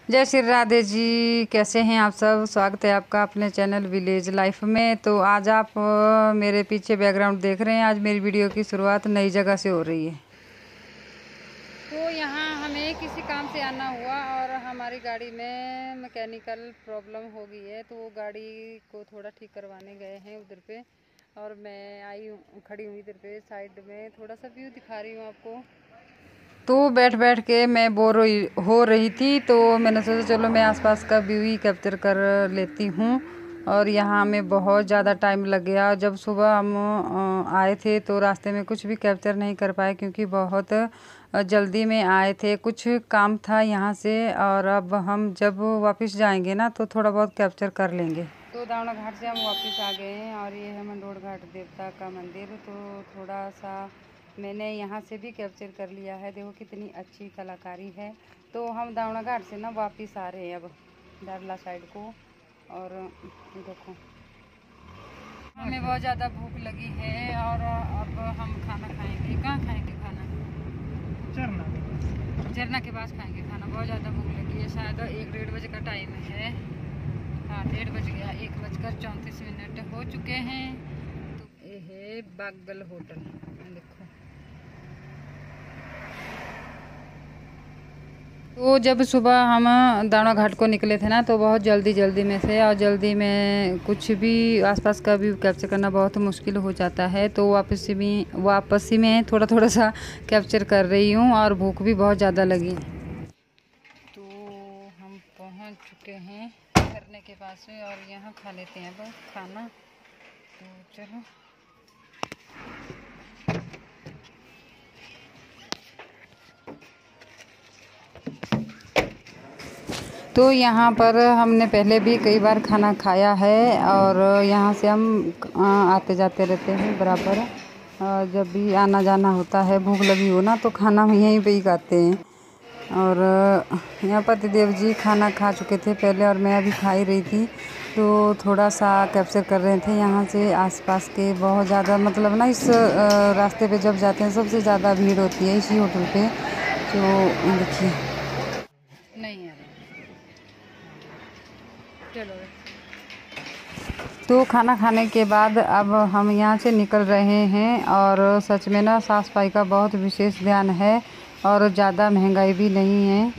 जय श्री राधे जी। कैसे हैं आप सब? स्वागत है आपका अपने चैनल विलेज लाइफ में। तो आज आप मेरे पीछे बैकग्राउंड देख रहे हैं। आज मेरी वीडियो की शुरुआत नई जगह से हो रही है। तो यहाँ हमें किसी काम से आना हुआ और हमारी गाड़ी में मैकेनिकल प्रॉब्लम हो गई है, तो वो गाड़ी को थोड़ा ठीक करवाने गए हैं उधर पे। और मैं आई हूँ, खड़ी हुई इधर पे साइड में, थोड़ा सा व्यू दिखा रही हूँ आपको। तो बैठ बैठ के मैं बोर हो रही थी, तो मैंने सोचा चलो मैं आसपास का व्यू ही कैप्चर कर लेती हूँ। और यहाँ में बहुत ज़्यादा टाइम लग गया। जब सुबह हम आए थे तो रास्ते में कुछ भी कैप्चर नहीं कर पाए, क्योंकि बहुत जल्दी में आए थे, कुछ काम था यहाँ से। और अब हम जब वापस जाएंगे ना तो थोड़ा बहुत कैप्चर कर लेंगे। तो दावना घाट से हम वापस आ गए हैं और ये है मंडोर घाट देवता का मंदिर। तो थोड़ा सा मैंने यहाँ से भी कैप्चर कर लिया है। देखो कितनी अच्छी कलाकारी है। तो हम दावना घाट से ना वापस आ रहे हैं अब दारला साइड को। और देखो हमें बहुत ज़्यादा भूख लगी है और अब हम खाना खाएंगे। कहाँ खाएंगे खाना? झरना के पास खाएंगे खाना। बहुत ज़्यादा भूख लगी है। शायद 1-1:30 बजे का टाइम है। हाँ, 1:30 बज गया। 1:34 हो चुके हैं। तो ये है बागल होटल। देखो, तो जब सुबह हम दावना घाट को निकले थे ना, तो बहुत जल्दी में थे और जल्दी में कुछ भी आसपास का भी कैप्चर करना बहुत मुश्किल हो जाता है। तो वापसी में थोड़ा सा कैप्चर कर रही हूँ और भूख भी बहुत ज़्यादा लगी। तो हम पहुँच चुके हैं झरने के पास में और यहाँ खा लेते हैं अब खाना। तो चलो, तो यहाँ पर हमने पहले भी कई बार खाना खाया है और यहाँ से हम आते जाते रहते हैं बराबर। जब भी आना जाना होता है, भूख लगी हो ना, तो खाना हम यहीं पे ही खाते हैं। और यहाँ पतिदेव जी खाना खा चुके थे पहले और मैं अभी खा ही रही थी। तो थोड़ा सा कैप्चर कर रहे थे यहाँ से आसपास के। बहुत ज़्यादा मतलब ना इस रास्ते पे जब जाते हैं सबसे ज़्यादा भीड़ होती है इसी होटल पे। तो देखिए, नहीं आ रहा। चलो, तो खाना खाने के बाद अब हम यहाँ से निकल रहे हैं। और सच में ना साफ सफाई का बहुत विशेष ध्यान है और ज़्यादा महंगाई भी नहीं है।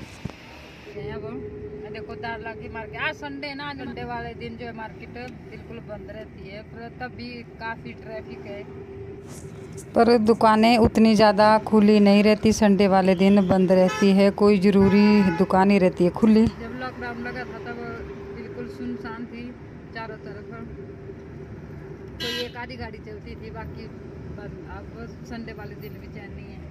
देखो दारला की मार्केट आज संडे ना, संडे वाले दिन जो है मार्केट बिल्कुल बंद रहती है, पर तब भी काफ़ी ट्रैफिक है। पर दुकानें उतनी ज़्यादा खुली नहीं रहती, संडे वाले दिन बंद रहती है। कोई ज़रूरी दुकान ही रहती है खुली। जब लॉकडाउन लगा था तब बिल्कुल सुनसान थी चारों तरफ। कोई एक आधी गाड़ी चलती थी, बाकी अब संडे वाले दिन भी चैन नहीं है।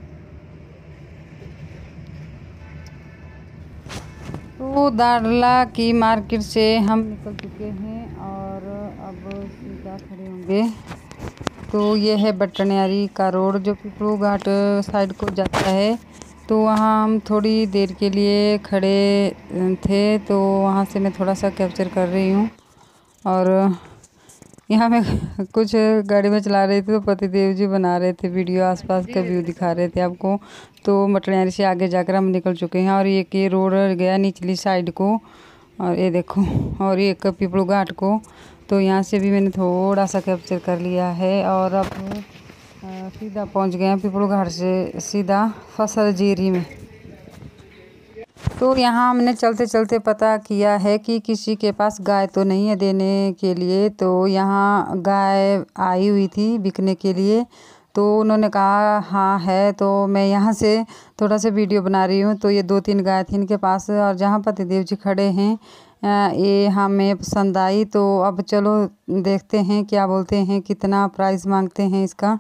तो दारला की मार्केट से हम निकल चुके हैं और अब सीधा खड़े होंगे। तो ये है बटनियारी का रोड जो पिपलू घाट साइड को जाता है। तो वहाँ हम थोड़ी देर के लिए खड़े थे, तो वहाँ से मैं थोड़ा सा कैप्चर कर रही हूँ। और यहाँ मैं कुछ गाड़ी में चला रही थी, तो पतिदेव जी बना रहे थे वीडियो, आसपास का व्यू दिखा रहे थे आपको। तो मटनियारी से आगे जाकर हम निकल चुके हैं और ये रोड गया निचली साइड को, और ये देखो, और ये पिपलू घाट को। तो यहाँ से भी मैंने थोड़ा सा कैप्चर कर लिया है और अब सीधा पहुँच गए हैं पिपलू घाट से सीधा फसल जीरी में। तो यहाँ हमने चलते चलते पता किया है कि किसी के पास गाय तो नहीं है देने के लिए। तो यहाँ गाय आई हुई थी बिकने के लिए, तो उन्होंने कहा हाँ है। तो मैं यहाँ से थोड़ा सा वीडियो बना रही हूँ। तो ये 2-3 गाय थी इनके पास और जहाँ पतिदेव जी खड़े हैं ये हमें पसंद आई। तो अब चलो देखते हैं क्या बोलते हैं, कितना प्राइस मांगते हैं इसका।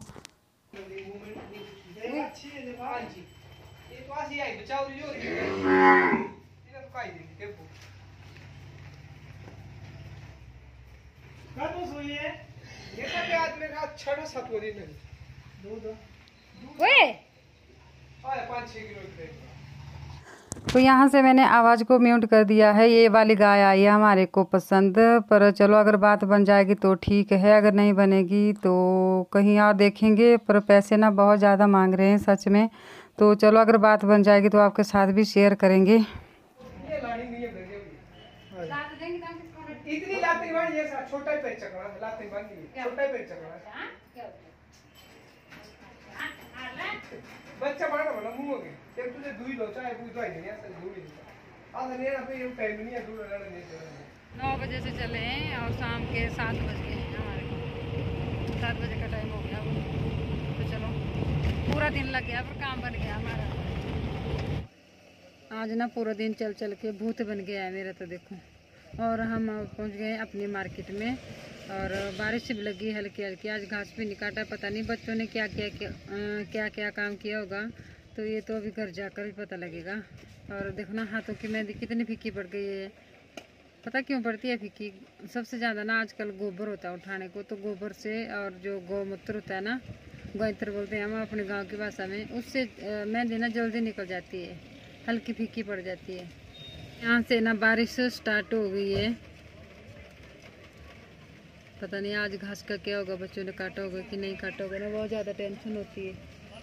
तो यहाँ से मैंने आवाज़ को म्यूट कर दिया है। ये वाली गाय आई है हमारे को पसंद, पर चलो अगर बात बन जाएगी तो ठीक है, अगर नहीं बनेगी तो कहीं और देखेंगे। पर पैसे ना बहुत ज़्यादा मांग रहे हैं सच में। तो चलो अगर बात बन जाएगी तो आपके साथ भी शेयर करेंगे। इतनी लाती बार ये छोटा ही पैर चकरा लाती बार नहीं छोटा ही पैर चकरा बच्चा मारना बोला मुंह के एक तुझे दूध लो चाहे दूध आई नहीं ऐसे दूध आज नहीं ना पे ये टाइम नहीं है दूध लड़ा नहीं 9 बजे से चले हैं और शाम के 7 बज गए हैं हमारे 7 बजे का टाइम हो गया। तो चलो पूरा दिन लग गया पर काम बन गया हमारा। आज ना पूरा दिन चल चल के भूत बन गया है मेरा तो देखो। और हम पहुंच गए अपनी मार्केट में और बारिश भी लगी हल्की हल्की। आज घास भी नहीं काटा, पता नहीं बच्चों ने क्या काम किया होगा, तो ये तो अभी घर जाकर भी पता लगेगा। और देखो ना हाथों की मेहंदी कितनी फीकी पड़ गई है। पता क्यों पड़ती है फीकी? सबसे ज़्यादा ना आजकल गोबर होता है उठाने को, तो गोबर से और जो गौमूत्र होता है ना, गौमूत्र बोलते हैं हम अपने गाँव की भाषा में, उससे मेहंदी ना जल्दी निकल जाती है, हल्की फीकी पड़ जाती है। यहाँ से ना बारिश स्टार्ट हो गई है। पता नहीं आज घास का क्या होगा, बच्चों ने काटा होगा कि नहीं काटा होगा ना, बहुत ज़्यादा टेंशन होती है।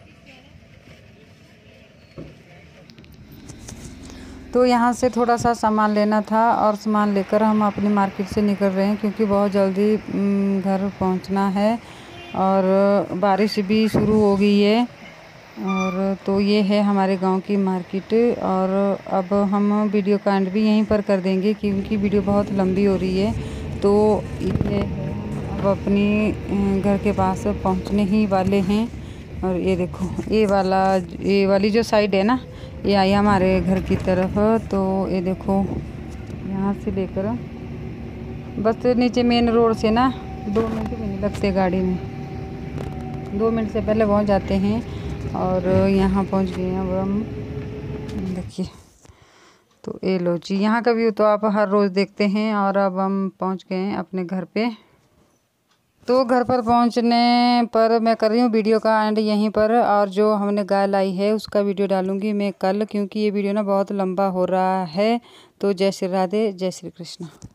तो यहाँ से थोड़ा सा सामान लेना था और सामान लेकर हम अपनी मार्केट से निकल रहे हैं क्योंकि बहुत जल्दी घर पहुँचना है और बारिश भी शुरू हो गई है। और तो ये है हमारे गांव की मार्केट। और अब हम वीडियो का एंड भी यहीं पर कर देंगे क्योंकि वीडियो बहुत लंबी हो रही है। तो ये अब अपनी घर के पास पहुंचने ही वाले हैं। और ये देखो ये वाली जो साइड है ना, ये आई हमारे घर की तरफ। तो ये देखो यहाँ से लेकर बस नीचे मेन रोड से ना 2 मिनट भी नहीं लगते गाड़ी में, 2 मिनट से पहले पहुँच जाते हैं। और यहाँ पहुँच गए हैं अब हम, देखिए। तो ये लो जी, यहाँ का व्यू तो आप हर रोज़ देखते हैं। और अब हम पहुँच गए हैं अपने घर पे। तो घर पर पहुँचने पर मैं कर रही हूँ वीडियो का एंड यहीं पर। और जो हमने गाय लाई है उसका वीडियो डालूँगी मैं कल, क्योंकि ये वीडियो ना बहुत लंबा हो रहा है। तो जय श्री राधे, जय श्री कृष्ण।